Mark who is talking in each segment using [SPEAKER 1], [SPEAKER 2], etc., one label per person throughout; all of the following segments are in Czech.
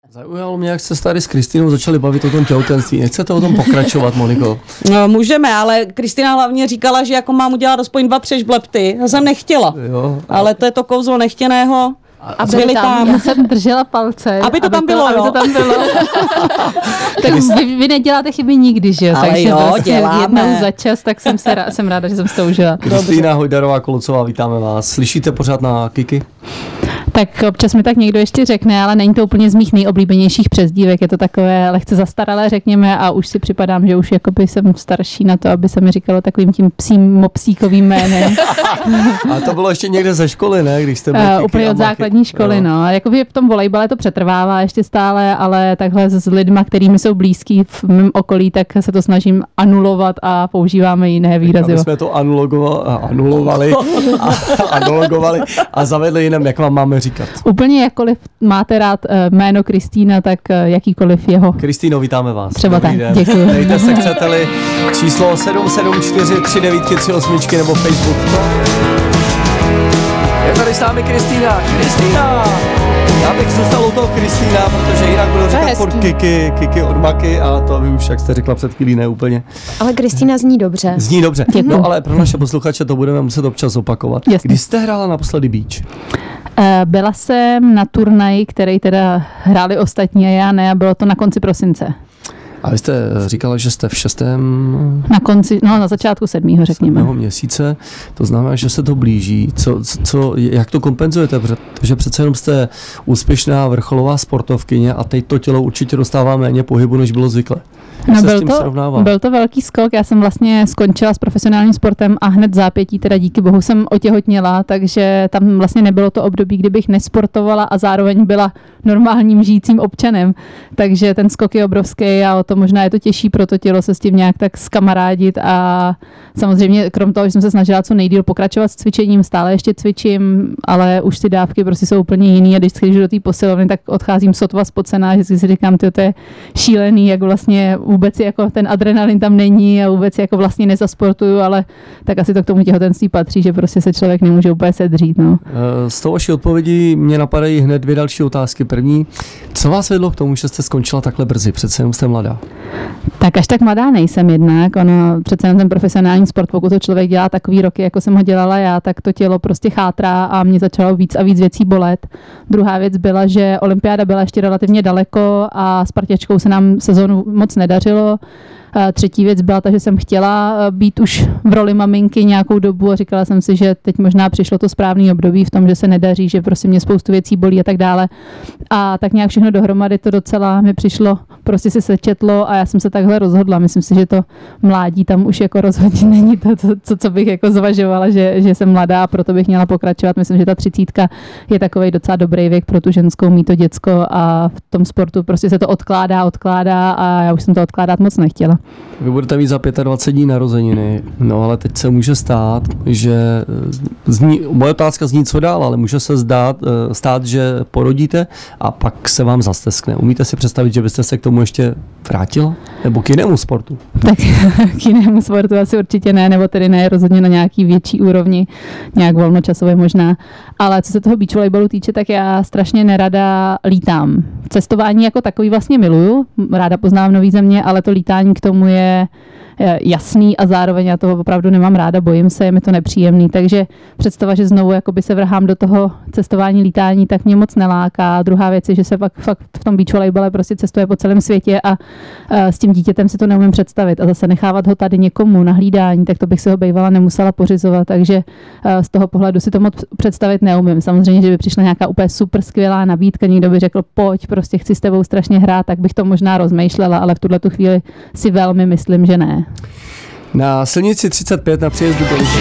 [SPEAKER 1] Zaujalo mě, jak jste tady s Kristýnou začali bavit o tom těhotenství. Nechcete o tom pokračovat, Moniko?
[SPEAKER 2] No, můžeme, ale Kristýna hlavně říkala, že jako mám udělat aspoň 2-3 žblepty. Já jsem nechtěla,
[SPEAKER 1] Jo.
[SPEAKER 2] ale to je to kouzlo nechtěného.
[SPEAKER 3] A byli tam. Já jsem držela palce.
[SPEAKER 2] Aby to tam bylo.
[SPEAKER 3] Tak vy neděláte chyby nikdy, že?
[SPEAKER 2] Ale
[SPEAKER 3] takže
[SPEAKER 2] jo,
[SPEAKER 3] prostě jednou za čas, tak jsem ráda, že jsem si to užila.
[SPEAKER 1] Kristýna Hojdarová Kolocová, vítáme vás. Slyšíte pořád na Kiki?
[SPEAKER 3] Tak občas mi tak někdo ještě řekne, ale není to úplně z mých nejoblíbenějších přezdívek, je to takové lehce zastaralé, řekněme, a už si připadám, že už jakoby jsem starší na to, aby se mi říkalo takovým tím psím mopsíkovým jménem.
[SPEAKER 1] A to bylo ještě někde ze školy, ne? Když jste byli
[SPEAKER 3] úplně od základní školy, no. Jakoby v tom volejbale to přetrvává ještě stále, ale takhle s lidma, kterými jsou blízký v mém okolí, tak se to snažím anulovat a používáme jiné výrazy.
[SPEAKER 1] My jsme to anulovali a zavedli jinam, jak vám máme říkat.
[SPEAKER 3] Úplně jakkoliv máte rád jméno Kristýna, tak jakýkoliv jeho.
[SPEAKER 1] Kristýno, vítáme vás.
[SPEAKER 3] Třeba tak, děkuji.
[SPEAKER 1] Dejte se, chcete-li, číslo 774 39 38 nebo Facebook. Je tady s námi Kristýna. Kristýna! Já bych zůstal u toho Kristýna, protože jinak budu říkat furt Kiki od Maky a to vy už, jak jste řekla před chvílí, ne úplně.
[SPEAKER 4] Ale Kristýna zní dobře.
[SPEAKER 1] Zní dobře.
[SPEAKER 3] Děkuji.
[SPEAKER 1] No ale pro naše posluchače to budeme muset občas opakovat.
[SPEAKER 3] Jasně.
[SPEAKER 1] Kdy jste hrála naposledy beach?
[SPEAKER 3] Byla jsem na turnaji, který teda hráli ostatní a já ne, a bylo to na konci prosince.
[SPEAKER 1] A vy jste říkala, že jste v 6.
[SPEAKER 3] Na začátku 7. řekněme.
[SPEAKER 1] 7. měsíce, to znamená, že se to blíží. Jak to kompenzujete? Protože přece jenom jste úspěšná vrcholová sportovkyně a teď to tělo určitě dostává méně pohybu, než bylo zvyklé.
[SPEAKER 3] Byl to velký skok, já jsem vlastně skončila s profesionálním sportem a hned zápětí, teda díky bohu jsem otěhotněla, takže tam vlastně nebylo to období, kdybych nesportovala a zároveň byla normálním žijícím občanem. Takže ten skok je obrovský a o to možná je to těžší pro to tělo se s tím nějak tak zkamarádit a samozřejmě krom toho, že jsem se snažila co nejdýl pokračovat s cvičením, stále ještě cvičím, ale už ty dávky prostě jsou úplně jiný a když jdu do té posilovny, tak odcházím sotva spocená, že si říkám, to je šílený, jak vlastně vůbec jako ten adrenalin tam není a vůbec jako vlastně nezasportuju, ale tak asi to k tomu těhotenství patří, že prostě se člověk nemůže úplně sedřít. No.
[SPEAKER 1] Z toho vaší odpovědi mě napadají hned 2 další otázky. První, co vás vedlo k tomu, že jste skončila takhle brzy? Přece jenom jste mladá.
[SPEAKER 3] Tak až tak mladá nejsem jednak. Přece jenom ten profesionální sport, pokud to člověk dělá takový roky, jako jsem ho dělala já, tak to tělo prostě chátrá a mě začalo víc a víc věcí bolet. Druhá věc byla, že olympiáda byla ještě relativně daleko a s parťačkou se nám sezónu moc nedařilo. Třetí věc byla ta, že jsem chtěla být už v roli maminky nějakou dobu a říkala jsem si, že teď možná přišlo to správný období v tom, že se nedaří, že prostě mě spoustu věcí bolí a tak dále. A tak nějak všechno dohromady to docela mi přišlo, prostě se sečetlo a já jsem se takhle rozhodla. Myslím si, že to mládí tam už jako rozhodně není to, co bych jako zvažovala, že jsem mladá a proto bych měla pokračovat. Myslím, že ta 30 je takovej docela dobrý věk pro tu ženskou mít to děcko a v tom sportu prostě se to odkládá a já už jsem to odkládat moc nechtěla.
[SPEAKER 1] Vy budete mít za 25 dní narozeniny, no ale teď se může stát, že moje otázka zní co dál, ale může se stát, že porodíte a pak se vám zasteskne. Umíte si představit, že byste se k tomu ještě vrátila? Nebo k jinému sportu?
[SPEAKER 3] Tak k jinému sportu asi určitě ne, nebo tedy ne rozhodně na nějaký větší úrovni, nějak volnočasové možná. Ale co se toho beach volleyballu týče, tak já strašně nerada lítám. Cestování jako takový vlastně miluju, ráda poznávám nový země, ale to lítání k tomu je jasný a zároveň já toho opravdu nemám ráda, bojím se, je mi to nepříjemný, takže představa, že znovu jakoby se vrhám do toho cestování, lítání, tak mě moc neláká. Druhá věc je, že se fakt v tom beach volleyballe prostě cestuje po celém světě a s tím dítětem si to neumím představit a zase nechávat ho tady někomu na hlídání, tak to bych se ho bývala nemusela pořizovat, takže z toho pohledu si to moc představit neumím. Samozřejmě, že by přišla nějaká úplně super skvělá nabídka, někdo by řekl, pojď, prostě chci s tebou strašně hrát, tak bych to možná rozmýšlela, ale v tuhle chvíli si velmi myslím, že ne.
[SPEAKER 1] Na silnici 35 na příjezdu do Ličí.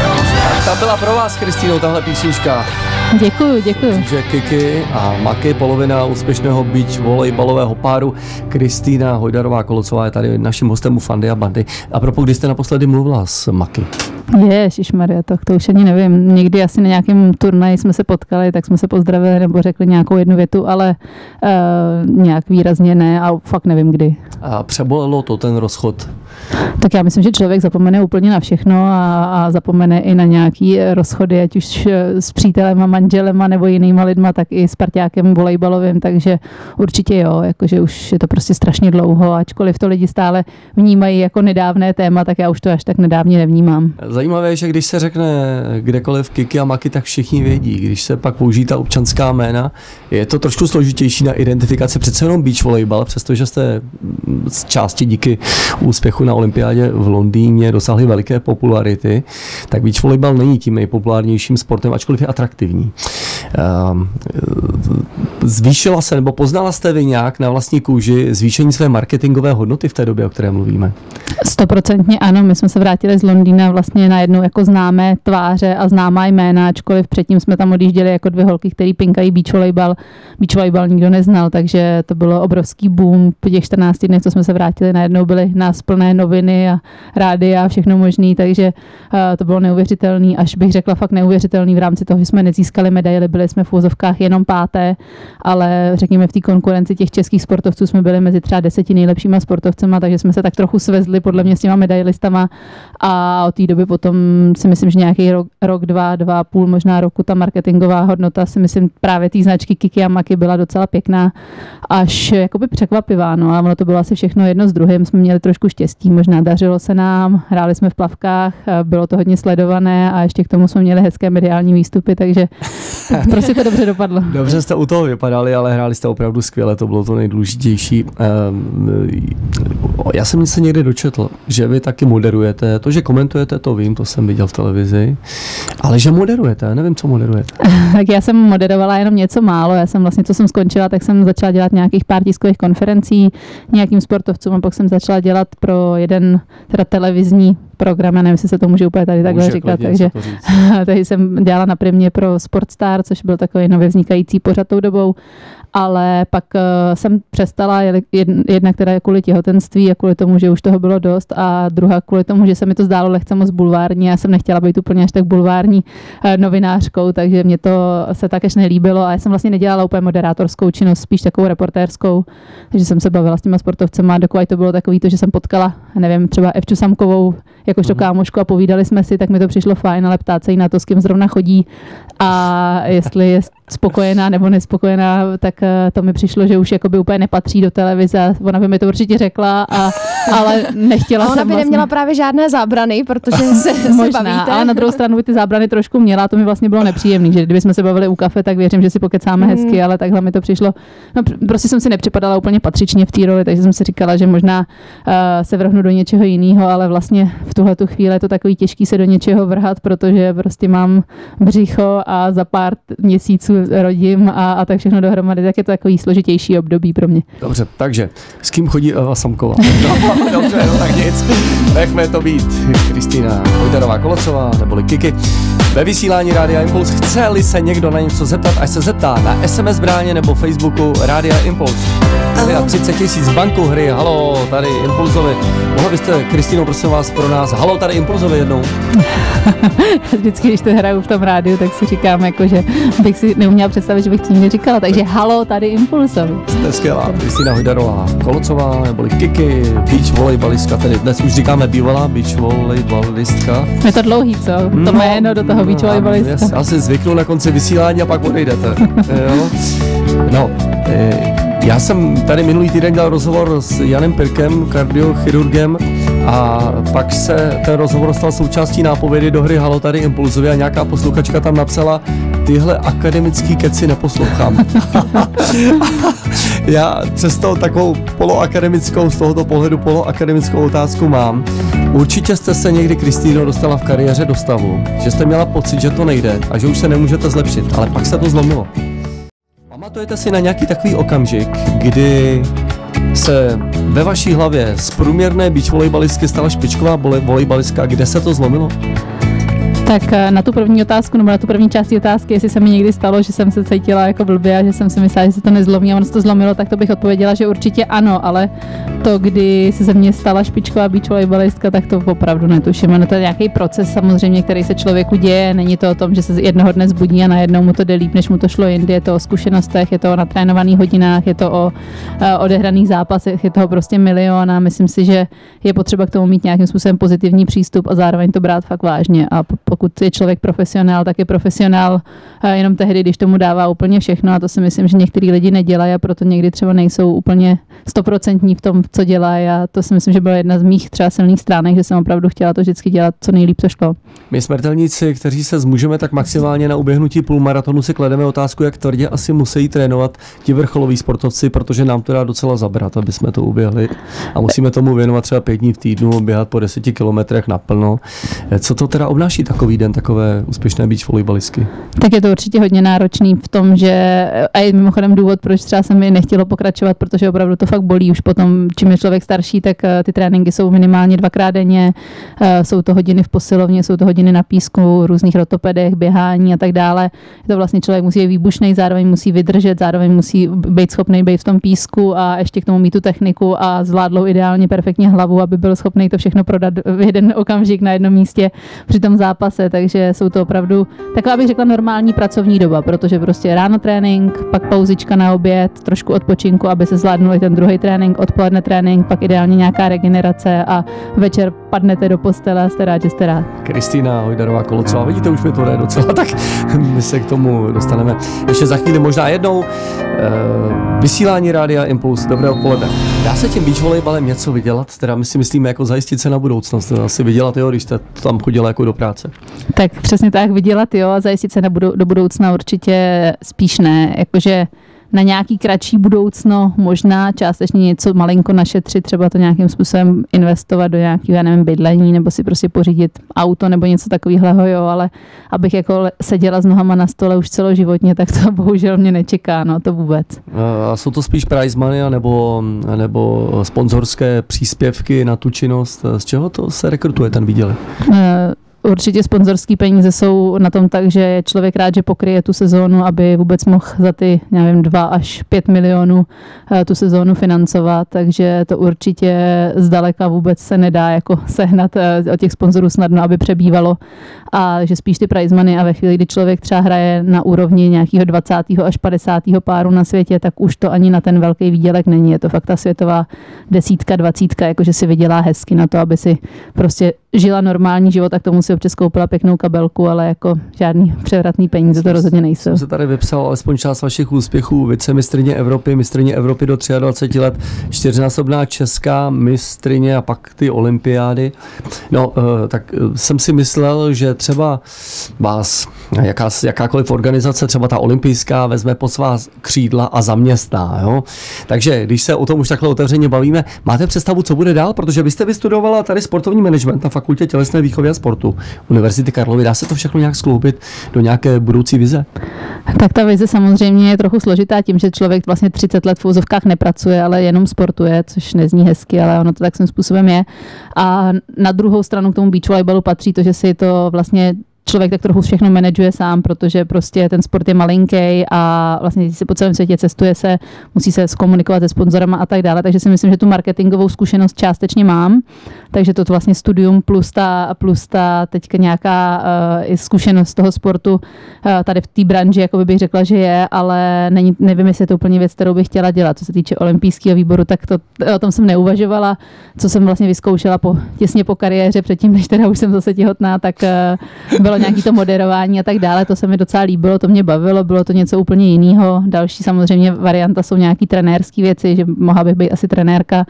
[SPEAKER 1] Ta byla pro vás, Kristýno, tahle písnička.
[SPEAKER 3] Děkuju.
[SPEAKER 1] Takže Kiki a Maky, polovina úspěšného beach volejbalového páru. Kristýna Hojdarová Kolocová je tady naším hostem u Fandy a Bandy. A propos, kdy jste naposledy mluvila s Maky?
[SPEAKER 3] Ježišmarja, to už ani nevím. Někdy asi na nějakém turnaji jsme se potkali, tak jsme se pozdravili nebo řekli nějakou jednu větu, ale nějak výrazně ne a fakt nevím kdy.
[SPEAKER 1] A přebolelo to ten rozchod?
[SPEAKER 3] Tak já myslím, že člověk zapomene úplně na všechno a zapomene i na nějaký rozchody, ať už s přítelema, manželema nebo jinýma lidma, tak i s parťákem volejbalovým, takže určitě jo, jakože už je to prostě strašně dlouho, ačkoliv to lidi stále vnímají jako nedávné téma, tak já už to až tak nedávně nevnímám.
[SPEAKER 1] Zajímavé je, že když se řekne kdekoliv Kiki a Maki, tak všichni vědí. Když se pak použijí ta občanská jména, je to trošku složitější na identifikaci. Přece jenom beach volejbal, přestože jste z části díky úspěchu na olympiádě v Londýně dosáhli veliké popularity, tak beach volejbal není tím nejpopulárnějším sportem, ačkoliv je atraktivní. Zvýšila se nebo poznala jste vy nějak na vlastní kůži zvýšení své marketingové hodnoty v té době, o které mluvíme?
[SPEAKER 3] 100% ano, my jsme se vrátili z Londýna vlastně najednou jako známé tváře a známá jména, ačkoliv předtím jsme tam odjížděli jako dvě holky, který pinkají beach volejbal. Beach volejbal nikdo neznal, takže to bylo obrovský boom. Po těch 14 dnech, co jsme se vrátili, najednou byly nás plné noviny a rádia a všechno možný, takže to bylo neuvěřitelný, až bych řekla fakt neuvěřitelný v rámci toho, že jsme nezískali medaily, byli jsme v úvozovkách jenom 5., ale řekněme v té konkurenci těch českých sportovců jsme byli mezi třeba 10 nejlepšíma sportovcema, takže jsme se tak trochu svezli podle mě s těma medailistama a od té doby potom si myslím, že nějaký rok, dva a půl možná roku ta marketingová hodnota si myslím právě té značky Kiki a Maki byla docela pěkná, až jakoby překvapivá, no a ono to bylo asi všechno jedno s druhým, jsme měli trošku štěstí, možná dařilo se nám, hráli jsme v plavkách, bylo to hodně sledované a ještě k tomu jsme měli hezké mediální výstupy, takže prostě to dobře dopadlo.
[SPEAKER 1] Dobře jste u toho vypadali, ale hráli jste opravdu skvěle, to bylo to nejdůležitější. Já jsem se někdy dočetl, že vy taky moderujete, to, že komentujete, to vím, to jsem viděl v televizi, ale že moderujete, nevím, co moderujete.
[SPEAKER 3] Tak já jsem moderovala jenom něco málo, já jsem vlastně, co jsem skončila, tak jsem začala dělat nějakých pár tiskových konferencí nějakým sportovcům a pak jsem začala dělat pro jeden teda televizní program, já nevím, jestli se to může úplně tady takhle říkat, takže tady jsem dělala na Primě pro Sportstar, což byl takový nově vznikající pořad tou dobou, ale pak jsem přestala, jednak teda kvůli těhotenství a kvůli tomu, že už toho bylo dost a druhá kvůli tomu, že se mi to zdálo lehce moc bulvární, já jsem nechtěla být úplně až tak bulvární novinářkou, takže mě to se tak až nelíbilo a já jsem vlastně nedělala úplně moderátorskou činnost, spíš takovou reportérskou, takže jsem se bavila s těma sportovcema, dokud to bylo takový to, že jsem potkala, nevím, třeba Evču Samkovou jakožto kámošku a povídali jsme si, tak mi to přišlo fajn, ale ptát se jí na to, s kým zrovna chodí a jestli je spokojená nebo nespokojená, tak to mi přišlo, že už jakoby úplně nepatří do televize. Ona by mi to určitě řekla, ale nechtěla jsem
[SPEAKER 4] ona by
[SPEAKER 3] vlastně
[SPEAKER 4] neměla právě žádné zábrany, protože se bavíte.
[SPEAKER 3] Ale na druhou stranu by ty zábrany trošku měla, to mi vlastně bylo nepříjemné, že kdybychom se bavili u kafe, tak věřím, že si pokecáme hezky, ale takhle mi to přišlo. No, prostě jsem si nepřipadala úplně patřičně v té roli, takže jsem si říkala, že možná se vrhnu do něčeho jiného, ale vlastně v tuhle tu chvíli je to takový těžký se do něčeho vrhat, protože prostě mám břicho a za pár měsíců rodím a tak všechno dohromady, tak je to takový složitější období pro mě.
[SPEAKER 1] Dobře, takže s kým chodí Eva Samková? No, dobře, no tak nic. Nechme to být. Kristýna Hojdarová-Kolocová neboli Kiki. Ve vysílání Rádia Impuls chce-li se někdo na něco zeptat, až se zeptá na SMS bráně nebo Facebooku Rádia Impuls. 30 000 banku hry, halo, tady Impulzovi. Mohla byste, Kristýno, prosím vás, pro nás, halo, tady Impulzovi jednou.
[SPEAKER 3] Vždycky, když to hraju v tom rádiu, tak si říkám, jako, že bych si neuměla představit, že bych to nikdy říkala, takže halo, tady Impulzovi.
[SPEAKER 1] Jste skvělá, Kristýna Hojdarová-Kolocová neboli Kiki, beach volejbalistka, tedy dnes už říkáme bývalá beach volejbalistka.
[SPEAKER 3] Je to dlouhý, co? To jméno do toho beach volejbalistka.
[SPEAKER 1] Já si zvyknu na konci vysílání a pak odejdete. Jo? No, já jsem tady minulý týden dělal rozhovor s Janem Pirkem, kardiochirurgem, a pak se ten rozhovor stal součástí nápovědy do hry Halo, tady Impulzově a nějaká posluchačka tam napsala: tyhle akademický keci neposlouchám. Já přesto takovou poloakademickou, z tohoto pohledu poloakademickou otázku mám. Určitě jste se někdy, Kristýno, dostala v kariéře do stavu, že jste měla pocit, že to nejde a že už se nemůžete zlepšit, ale pak se to zlomilo. Pamatujete si na nějaký takový okamžik, kdy se ve vaší hlavě z průměrné beach volejbalistky stala špičková volejbalistka, kde se to zlomilo?
[SPEAKER 3] Tak na tu první otázku, nebo na tu první část otázky, jestli se mi někdy stalo, že jsem se cítila jako blbě a že jsem si myslela, že se to nezlomí a ono se to zlomilo, tak to bych odpověděla, že určitě ano, ale to, kdy se ze mě stala špičková beach volejbalistka, tak to opravdu netuším. Ono to je nějaký proces samozřejmě, který se člověku děje, není to o tom, že se jednoho dne zbudí a najednou mu to jde líp, než mu to šlo jindy, je to o zkušenostech, je to o natrénovaných hodinách, je to o odehraných zápasech, je toho prostě milion a myslím si, že je potřeba k tomu mít nějakým způsobem pozitivní přístup a zároveň to brát fakt vážně. A pokud je člověk profesionál, tak je profesionál jenom tehdy, když tomu dává úplně všechno a to si myslím, že některý lidi nedělají a proto někdy třeba nejsou úplně 100% v tom, co dělají a to si myslím, že byla jedna z mých třeba silných stránek, že jsem opravdu chtěla to vždycky dělat co nejlíp, co šlo.
[SPEAKER 1] My smrtelníci, kteří se zmůžeme, tak maximálně na uběhnutí půlmaratonu si klademe otázku, jak tvrdě asi musí trénovat ti vrcholoví sportovci, protože nám to dá docela zabrat, aby jsme to uběhli a musíme tomu věnovat třeba 5 dní v týdnu, běhat po 10 kilometrech naplno. Co to teda obnáší takový den, takové úspěšné beach volejbalistky?
[SPEAKER 3] Tak je to určitě hodně náročný v tom, že a je mimochodem důvod, proč třeba se mi nechtělo pokračovat, protože opravdu to fakt bolí už potom, čím je člověk starší, tak ty tréninky jsou minimálně 2krát denně, jsou to hodiny v posilovně, jsou to hodiny na písku, různých rotopedech, běhání a tak dále. Je to vlastně člověk musí být výbušnej, zároveň musí vydržet, zároveň musí být schopný být v tom písku a ještě k tomu mít tu techniku a zvládlou ideálně perfektně hlavu, aby byl schopný to všechno prodat v jeden okamžik na jednom místě při tom zápase, takže jsou to opravdu taková, bych řekla, normální pracovní doba, protože prostě ráno trénink, pak pauzička na oběd, trošku odpočinku, aby se zvládnul i ten druhý trénink, odpoledne trénink, pak ideálně nějaká regenerace a večer padnete do postele a jste rád, že jste rád.
[SPEAKER 1] Kristýna Hojdarová Kolocová, vidíte, už mi to jde docela, tak my se k tomu dostaneme ještě za chvíli, možná jednou. Vysílání Rádia Impuls, dobré odpoledne. Dá se tím beach volejbalem něco vydělat? Teda my si myslíme jako zajistit se na budoucnost, asi vydělat, jo, když jste tam chodila jako do práce.
[SPEAKER 3] Tak přesně tak, vydělat, jo, a zajistit se do budoucna určitě spíš ne, jakože na nějaký kratší budoucno možná částečně něco malinko našetřit, třeba to nějakým způsobem investovat do nějakého, já nevím, bydlení, nebo si prostě pořídit auto nebo něco takového, jo, ale abych jako seděla s nohama na stole už celoživotně, tak to bohužel mě nečeká, no to vůbec.
[SPEAKER 1] A jsou to spíš prize money nebo sponzorské příspěvky na tu činnost? Z čeho to se rekrutuje ten výdělek?
[SPEAKER 3] Určitě sponzorský peníze jsou na tom tak, že je člověk rád, že pokryje tu sezónu, aby vůbec mohl za ty, nevím, 2 až 5 milionů tu sezónu financovat, takže to určitě zdaleka vůbec se nedá jako sehnat od těch sponzorů snadno, aby přebývalo a že spíš ty prize money a ve chvíli, kdy člověk třeba hraje na úrovni nějakého 20. až 50. páru na světě, tak už to ani na ten velký výdělek není. Je to fakt ta světová 10, 20, jakože si vydělá hezky na to, aby si prostě žila normální život, tak tomu si občas koupila pěknou kabelku, ale jako žádný převratný peníze to rozhodně nejsou.
[SPEAKER 1] Jsem se tady vypsal alespoň část vašich úspěchů. Vicemistryně Evropy do 23 let, 4násobná česká mistryně a pak ty olympiády. No, tak jsem si myslel, že třeba vás jakákoliv organizace, třeba ta olympijská, vezme pod svá křídla a zaměstná. Jo? Takže když se o tom už takhle otevřeně bavíme, máte představu, co bude dál? Protože vy jste vystudovala tady sportovní management na Fakultě tělesné výchovy a sportu Univerzity Karlovy. Dá se to všechno nějak skloubit do nějaké budoucí vize?
[SPEAKER 3] Tak ta vize samozřejmě je trochu složitá tím, že člověk vlastně 30 let v úzovkách nepracuje, ale jenom sportuje, což nezní hezky, ale ono to tak svým způsobem je. A na druhou stranu k tomu beach volejbalu patří to, že si to vlastně člověk tak trochu všechno manažuje sám, protože prostě ten sport je malinký a vlastně si po celém světě cestuje se, musí se zkomunikovat se sponzorama a tak dále, takže si myslím, že tu marketingovou zkušenost částečně mám, takže to vlastně studium plus ta teďka nějaká zkušenost toho sportu tady v té branži, jako bych řekla, že je, ale nevím, jestli je to úplně věc, kterou bych chtěla dělat. Co se týče olympijského výboru, tak o tom jsem neuvažovala, co jsem vlastně vyzkoušela těsně po kariéře, předtím, než teda už jsem zase těhotná, tak bylo nějaké to moderování a tak dále, to se mi docela líbilo, to mě bavilo, bylo to něco úplně jiného. Další samozřejmě varianta jsou nějaký trenérský věci, že mohla bych být asi trenérka,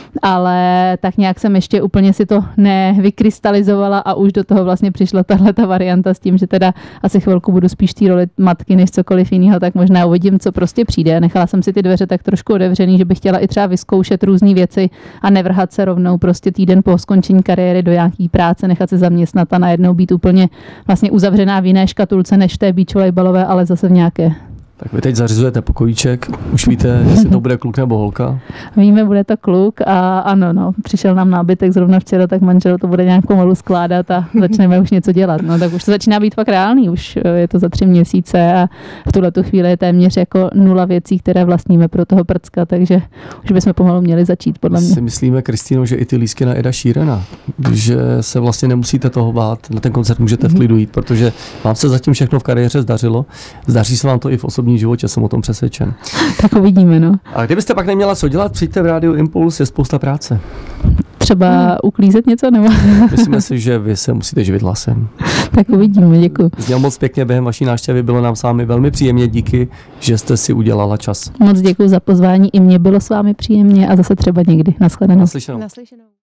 [SPEAKER 3] ale tak nějak jsem ještě úplně si to nevykrystalizovala a už do toho vlastně přišla tahleta varianta s tím, že teda asi chvilku budu spíš té roli matky než cokoliv jiného, tak možná uvidím, co prostě přijde. Nechala jsem si ty dveře tak trošku otevřený, že bych chtěla i třeba vyzkoušet různé věci a nevrhat se rovnou prostě týden po skončení kariéry do nějaký práce, nechat se zaměstnat a najednou být úplně vlastně uzavřená v jiné škatulce než té beach volejbalové, ale zase v nějaké
[SPEAKER 1] Tak vy teď zařizujete pokojíček, už víte, jestli to bude kluk nebo holka?
[SPEAKER 3] Víme, bude to kluk a ano, no, přišel nám nábytek zrovna včera, tak manžel to bude nějak pomalu skládat a začneme už něco dělat. No tak už to začíná být fakt reálný, už je to za 3 měsíce a v tuhletu chvíli je téměř jako 0 věcí, které vlastníme pro toho prcka, takže už bychom pomalu měli začít, podle mě.
[SPEAKER 1] Si myslíme, Kristýno, že i ty lístky na Eda Sheerana, že se vlastně nemusíte toho bát, na ten koncert můžete v klidu jít, protože vám se zatím všechno v kariéře zdařilo. Zdaří se vám to i v osobním životě, jsem o tom přesvědčen.
[SPEAKER 3] Tak uvidíme, no.
[SPEAKER 1] A kdybyste pak neměla co dělat, přijďte v Rádiu Impuls, je spousta práce.
[SPEAKER 3] Třeba uklízet něco, nebo?
[SPEAKER 1] Myslíme si, že vy se musíte živit hlasem.
[SPEAKER 3] Tak uvidíme, děkuji.
[SPEAKER 1] Zněl moc pěkně během vaší návštěvy, bylo nám s vámi velmi příjemně, díky, že jste si udělala čas.
[SPEAKER 3] Moc děkuji za pozvání, i mně bylo s vámi příjemně a zase třeba někdy. Nashledanou.
[SPEAKER 1] Naslyšenou.
[SPEAKER 4] Naslyšenou.